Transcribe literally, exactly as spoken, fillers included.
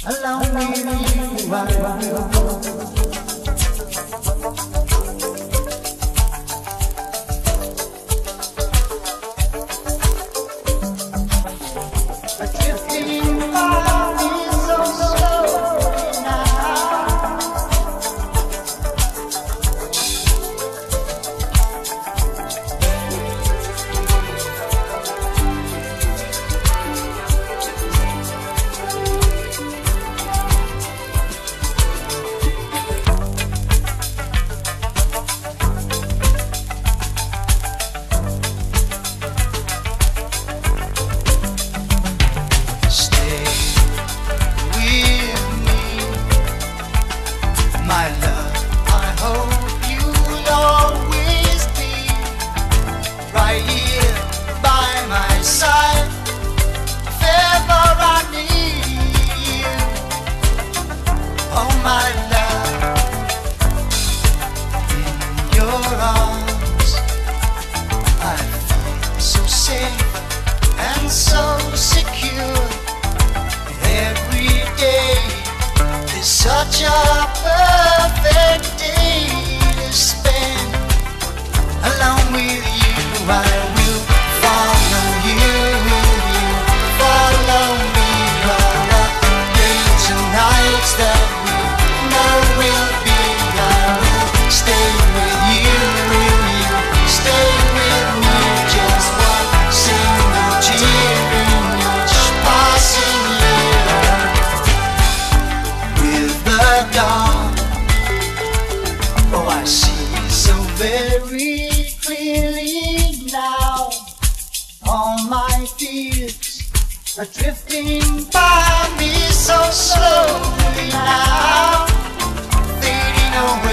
along with you I will go. Such a perfect day to spend along with you. I will follow you, will you follow me all the days and nights that we know will be. I will stay with you, will you stay with me? Just one single tear in each passing year. Dawn. Oh, I see so very clearly now. All my fears are drifting by me so slowly now, fading away.